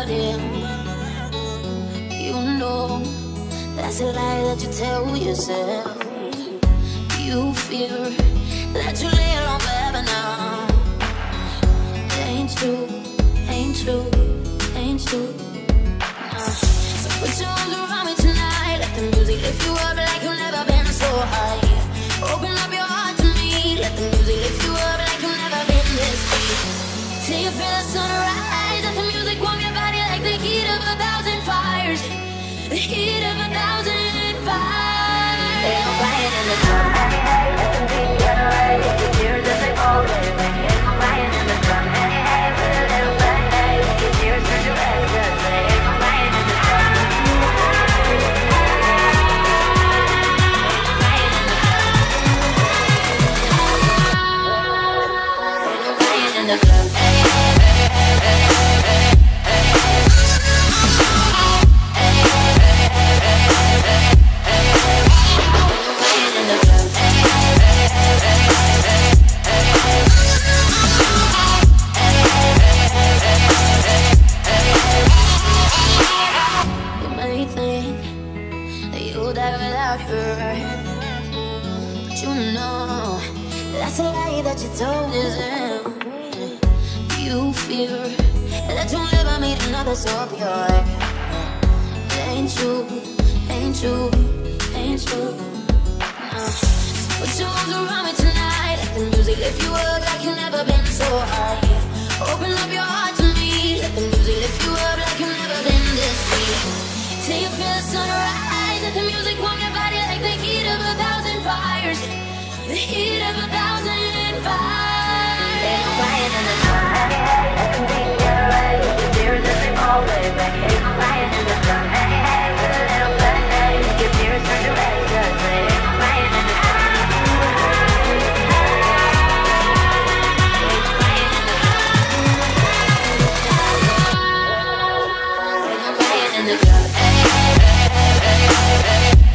about him. You know that's a lie that you tell yourself. You fear that you lay alone forever now. Ain't true, ain't true, ain't true. So put your arms around me tonight. Let the music lift you up like you've never been so high. Open up your heart to me. Let the music lift you up like you've never been this free. Till you feel the sunrise. Let the music warm your body like the heat of 1,000 fires. The heat of 1,000 fires. Ain't no crying in the sun. Let them beat you right. Take your tears as they fall away. Ain't no crying in the sun. Hey, hey, put a little bit, hey. Take your tears turn to ashes. Ain't no crying in the sun. Ain't no crying in the club. Hey, hey, hey, hey, hey, hey. That's a lie that you told yourself. You fear that you'll never meet another so pure. Ain't true, ain't true, ain't true. So put your arms around me tonight. Let the music lift you up like you've never been so high. Open up your heart to me. Let the music lift you up like you've never been this free. Till you feel the sunrise. Let the music warm your body like the heat of 1,000 fires. The heat of 1,000 fires. Ain't no crying in the sun. Let them beat you right. Take your tears as they fall away. Ain't no crying in the sun. Hey, hey, put a little bit, hey. Take your tears turn to ashes. Ain't no crying in the sun. Ain't no crying in the sun. Ain't no crying in the club. Hey, hey, hey, hey, hey, hey.